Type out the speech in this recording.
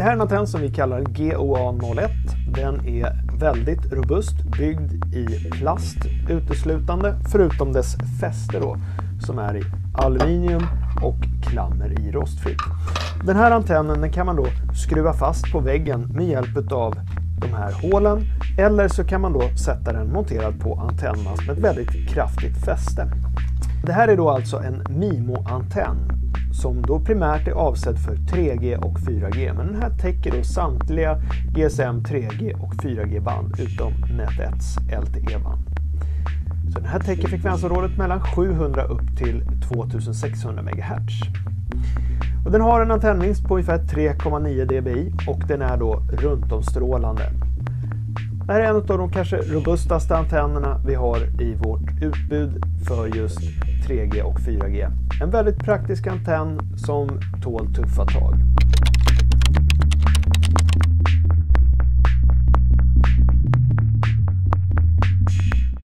Det här är en antenn som vi kallar GOA01. Den är väldigt robust, byggd i plast uteslutande, förutom dess fäste då, som är i aluminium och klammer i rostfritt. Den här antennen den kan man då skruva fast på väggen med hjälp av de här hålen, eller så kan man då sätta den monterad på antennmast med ett väldigt kraftigt fäste. Det här är då alltså en MIMO-antenn som då primärt är avsedd för 3G och 4G, men den här täcker då samtliga GSM 3G och 4G-band utom Net1s LTE-band. Så den här täcker frekvensområdet mellan 700 upp till 2600 MHz. Och den har en antennvinst på ungefär 3,9 dBi och den är då runtomstrålande. Det här är en av de kanske robustaste antennerna vi har i vårt utbud för just 3G och 4G. En väldigt praktisk antenn som tål tuffa tag.